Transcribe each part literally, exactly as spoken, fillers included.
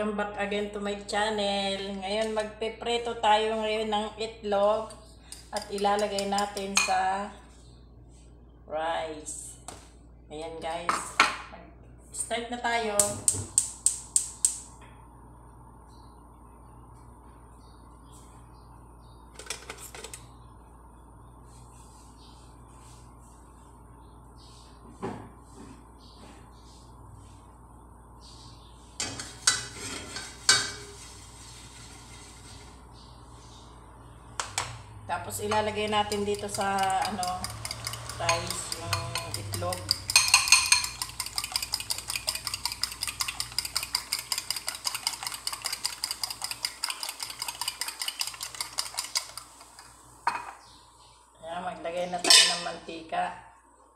Welcome back again to my channel. Ngayon magpepreto tayo ngayon ng itlog at ilalagay natin sa rice. Ayan guys. Start na tayo. Tapos ilalagay natin dito sa ano, rice yung itlog. Ayan, maglagay na tayo ng mantika.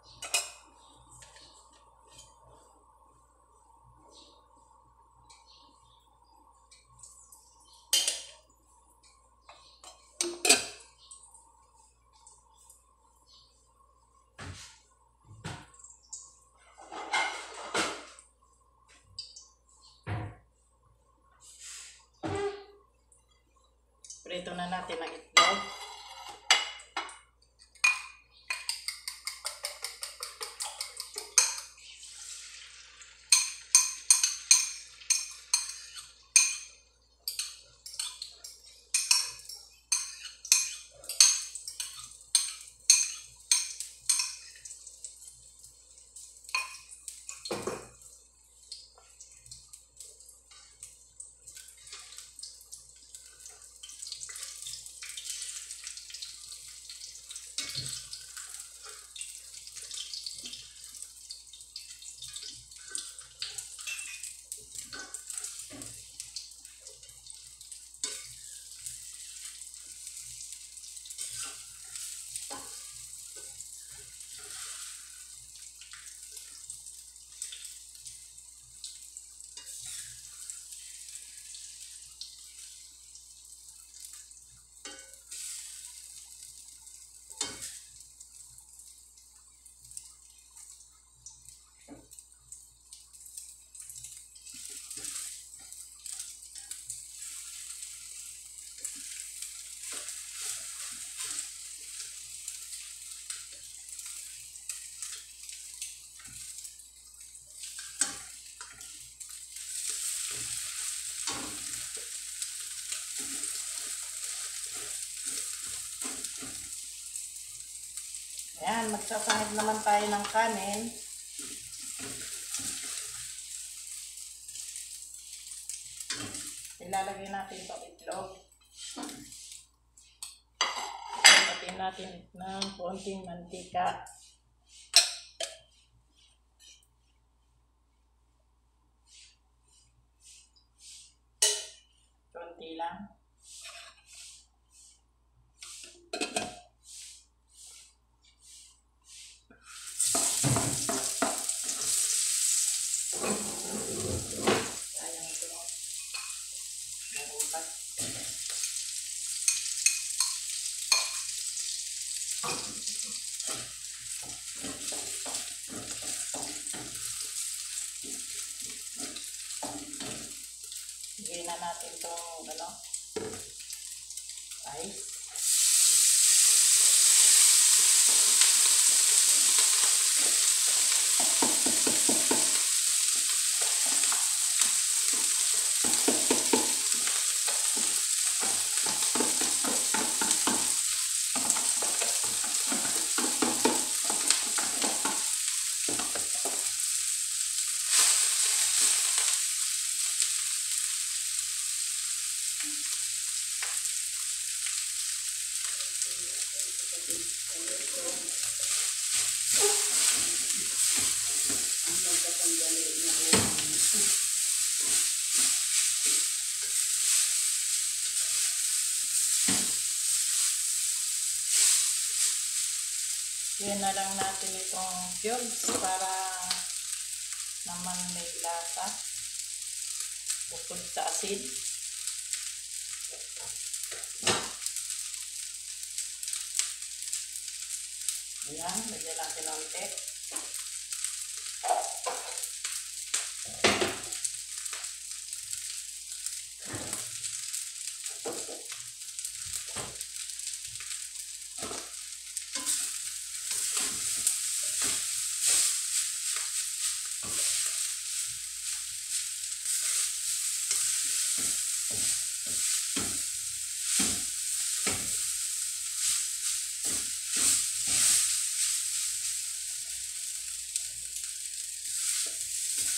Prito na natin ang itlog. Ayan, magsasahid naman tayo ng kanin. Ilalagay natin itong itlog. Patayin natin ng konting mantika. Konti lang. Bigyan na natin itong ano, rice. Yan na lang natin itong cubes para naman may lasa bukod sa asin. Ayan, lagyan natin ng unti.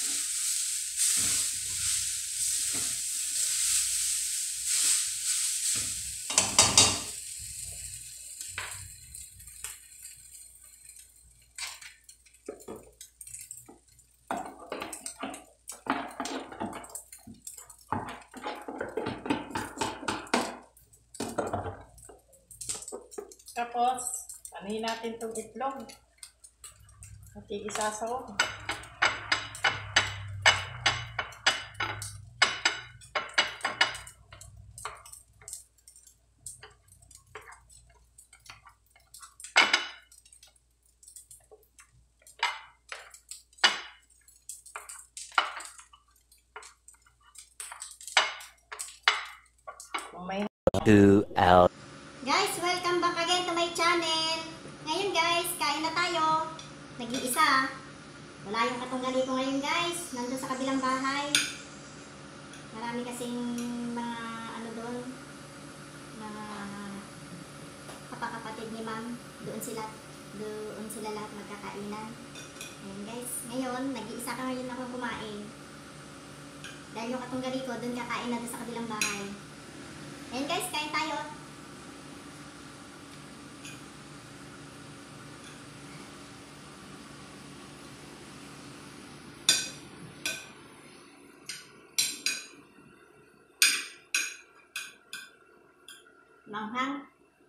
Tapos, anuhin natin itong itlog. At iisasaw. May Two hours. Guys, welcome back again to my channel. Ngayon guys, kain na tayo. Nag-iisa. Wala yung katunggali ko ngayon guys. Nandun sa kabilang bahay. Marami kasing mga ano doon. Mga kapakapatid ni ma'am. Doon sila. Doon sila lahat magkakainan. Ngayon guys, ngayon nag-iisa ka ngayon ako kumain. Dahil yung katunggali ko doon kakain na doon sa kabilang bahay. Ngayon guys, kain tayo. Manghang.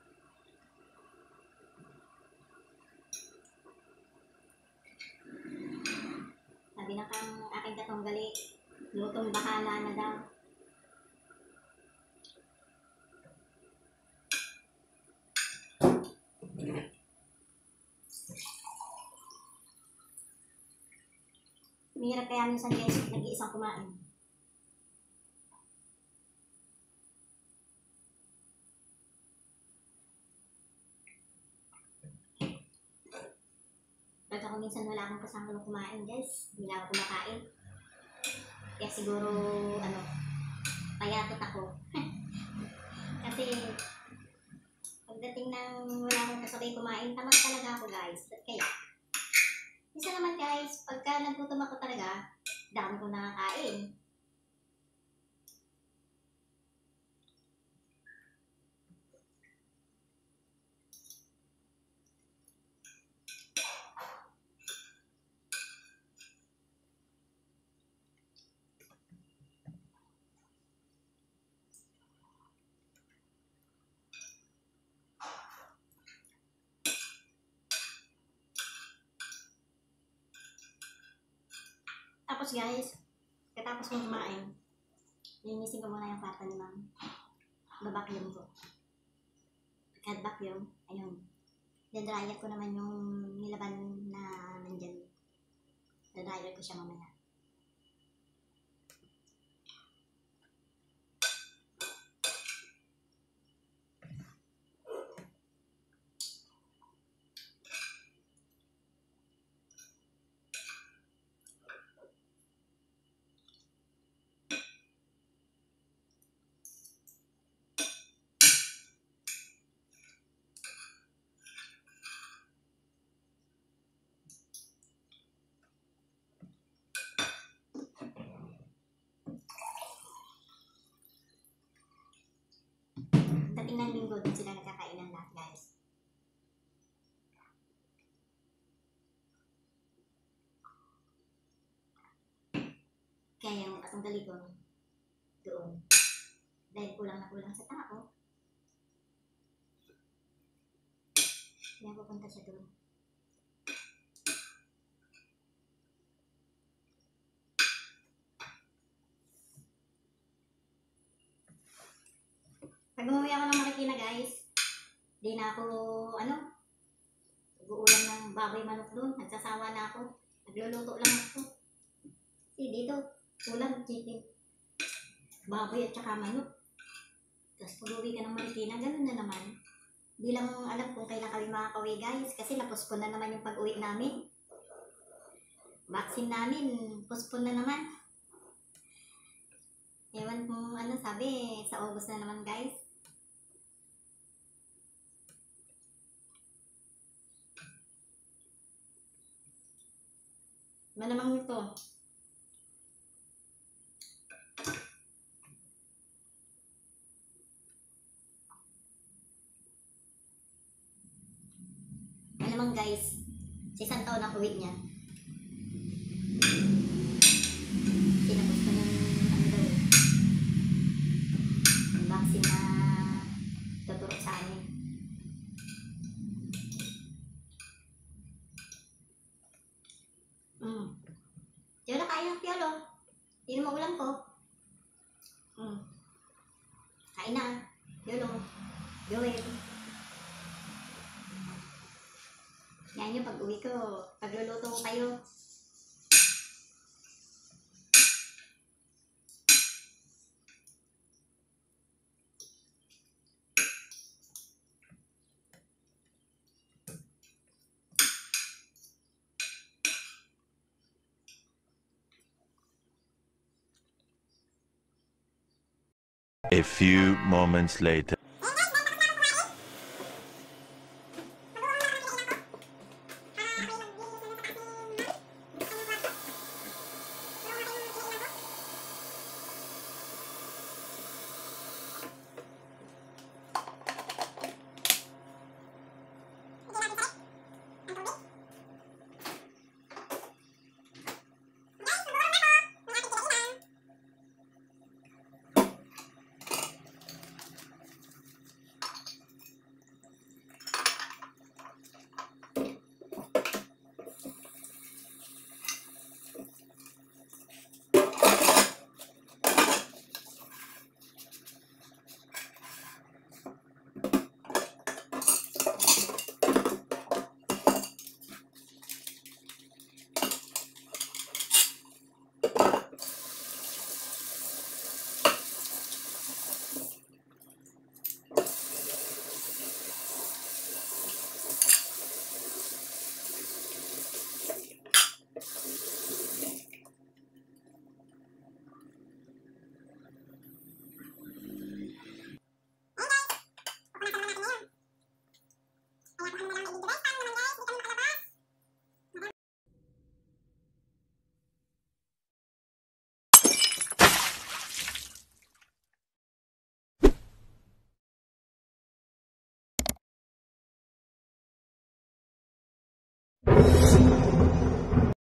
Sabi na kang aking katunggali, lutong bahala na daw. Mahirap kaya minsan guys, nag-iisang kumain. Pag ako minsan wala akong kasama ng kumain guys, hindi na ako kumakain. Kaya siguro, ano, payatot ako. Kasi, pagdating ng wala akong kasabay kumain, tamad talaga ako guys. Kaya, isa naman guys, pagka nagtutum ako talaga, dami ko nakakain. Tapos guys, katapos kong kumain, linisin ko muna yung kwarto ni ma'am. Babacuum ko. Pagka vacuum, ayun. Dadryer ko naman yung nilaban na nandyan. Dadryer ko siya mamaya. Dating ng linggo, doon sila nagkakainan lahat guys. Kaya yung katunggali ko, doon. Dahil kulang na kulang sa tao, kaya pupunta siya doon. Pag umuwi ako ng Marikina guys, di na ako, ano, nag-uulam ng baboy manok doon. Nagsasawa na ako. Nagluluto lang ako. Eh, dito, ulam, chicken, baboy at saka manok. Tapos pag uwi ka ng Marikina, ganun na naman. Di lang alam kung kailan kami makakauwi guys, kasi napospon na naman yung pag-uwi namin. Vaccine namin, pospon na naman. Ewan kung ano sabi, sa August na naman guys. Malamang ito. guys. Sa isang taon ang uwi niya. Tinapos ko ng ano daw eh. Ang vaccine na tuturo sa amin. Mm. Piolo, kain ng piolo. Hindi mo ulam ko. Mm. Kain na. Piolo. Joel. Yan yung pag-uwi ko. Pagluluto ko kayo. A few moments later.